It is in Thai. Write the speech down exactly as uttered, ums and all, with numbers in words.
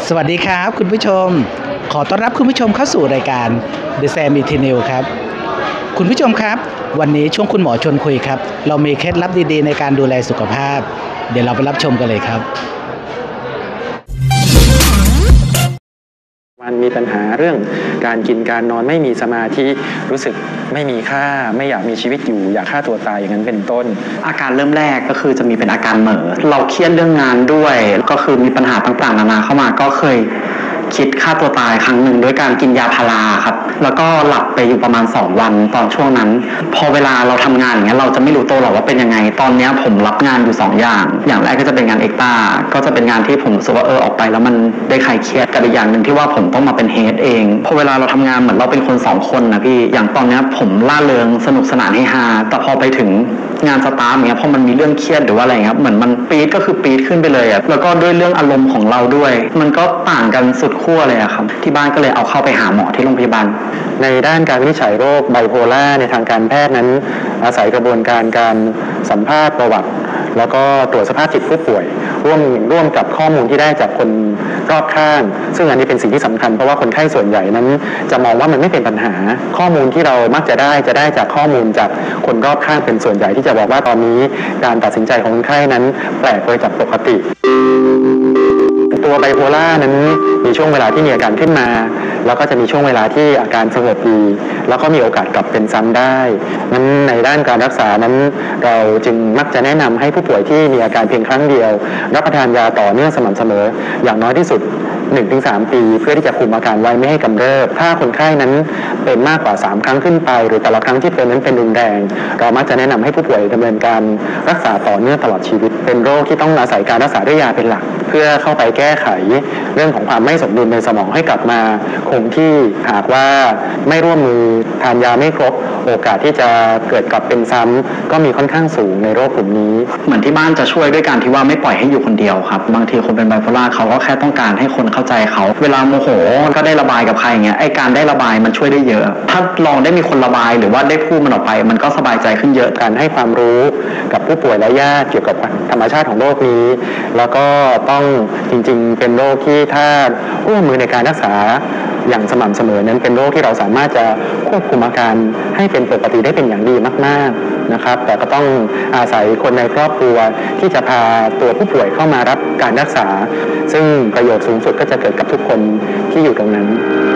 สวัสดีครับคุณผู้ชมขอต้อนรับคุณผู้ชมเข้าสู่รายการ The Sam Eternal ครับคุณผู้ชมครับวันนี้ช่วงคุณหมอชวนคุยครับเรามีเคล็ดลับดีๆในการดูแลสุขภาพเดี๋ยวเราไปรับชมกันเลยครับมันมีปัญหาเรื่องการกินการนอนไม่มีสมาธิรู้สึกไม่มีค่าไม่อยากมีชีวิตอยู่อยากฆ่าตัวตายอย่างนั้นเป็นต้นอาการเริ่มแรกก็คือจะมีเป็นอาการเหม่อเราเครียดเรื่องงานด้วยก็คือมีปัญหาต่างๆนานาเข้ามาก็เคยคิดฆ่าตัวตายครั้งหนึ่งด้วยการกินยาพาราครับแล้วก็หลับไปอยู่ประมาณสองวันตอนช่วงนั้นพอเวลาเราทำงานอย่างเงี้ยเราจะไม่รู้ตัวหรอกว่าเป็นยังไงตอนนี้ผมรับงานอยู่สองอย่างอย่างแรกก็จะเป็นงานเอ็กต้าก็จะเป็นงานที่ผมรู้สึกว่าเออออกไปแล้วมันได้คลายเครียดกับอีกอย่างหนึ่งที่ว่าผมต้องมาเป็นเฮดเองพอเวลาเราทำงานเหมือนเราเป็นคนสองคนนะพี่อย่างตอนนี้ผมล่าเริงสนุกสนานเฮฮาแต่พอไปถึงงานสตาฟเงี้ยพอมันมีเรื่องเครียดหรือว่าอะไรครับเหมือนมันปี๊ดก็คือปี๊ดขึ้นไปเลยอ่ะแล้วก็ด้วยเรื่องอารมณ์ของเราด้วยมันก็ต่างกันสุดขั้วเลยอะครับที่บ้านก็เลยเอาเข้าไปหาหมอที่โรงพยาบาลในด้านการวินิจฉัยโรคไบโพล่าในทางการแพทย์นั้นอาศัยกระบวนการการสัมภาษณ์ประวัติแล้วก็ตรวจสภาพจิตผู้ป่วยร่วมร่วมกับข้อมูลที่ได้จากคนรอบข้างซึ่งอันนี้เป็นสิ่งที่สำคัญเพราะว่าคนไข้ส่วนใหญ่นั้นจะมองว่ามันไม่เป็นปัญหาข้อมูลที่เรามักจะได้จะได้จากข้อมูลจากคนรอบข้างเป็นส่วนใหญ่ที่จะบอกว่าตอนนี้การตัดสินใจของคนไข้นั้นแปลกไปจากปกติตัวไบโพล่านั้นมีช่วงเวลาที่มีอาการขึ้นมาแล้วก็จะมีช่วงเวลาที่อาการสงบดีแล้วก็มีโอกาสกลับเป็นซ้ำได้นั้นในด้านการรักษานั้นเราจึงมักจะแนะนำให้ผู้ป่วยที่มีอาการเพียงครั้งเดียวรับประทานยาต่อเนื่องสม่ำเสมออย่างน้อยที่สุด หนึ่งถึงสาม ปีเพื่อที่จะคุมอาการไว้ไม่ให้กำเริบถ้าคนไข้นั้นเป็นมากกว่าสามครั้งขึ้นไปหรือแต่ละครั้งที่เป็นนั้นเป็นรุนแรงเรามักจะแนะนำให้ผู้ป่วยดำเนินการรักษาต่อเนื่องตลอดชีวิตเป็นโรคที่ต้องอาศัยการรักษาด้วยยาเป็นหลักเพื่อเข้าไปแก้ไขเรื่องของความไม่สมดุลในสมองให้กลับมาคงที่หากว่าไม่ร่วมมือทานยาไม่ครบโอกาสที่จะเกิดกลับเป็นซ้ำก็มีค่อนข้างสูงในโรคกลุ่มนี้เหมือนที่บ้านจะช่วยด้วยการที่ว่าไม่ปล่อยให้อยู่คนเดียวครับบางทีคนเป็นไบโพล่าเขาก็แค่ต้องการให้คนเข้าใจเขาเวลาโมโหก็ได้ระบายกับใครอย่างเงี้ยไอการได้ระบายมันช่วยได้เยอะถ้าลองได้มีคนระบายหรือว่าได้พูดมันออกไปมันก็สบายใจขึ้นเยอะการให้ความรู้กับผู้ป่วยและญาติเกี่ยวกับธรรมชาติของโรคนี้แล้วก็ต้องจริงๆเป็นโรคที่ถ้าร่วมมือในการรักษาอย่างสม่ำเสมอนั้นเป็นโรคที่เราสามารถจะควบคุมอาการให้เป็นปกติได้เป็นอย่างดีมากๆนะครับแต่ก็ต้องอาศัยคนในครอบครัวที่จะพาตัวผู้ป่วยเข้ามารับการรักษาซึ่งประโยชน์สูงสุดก็จะเกิดกับทุกคนที่อยู่ตรงนั้น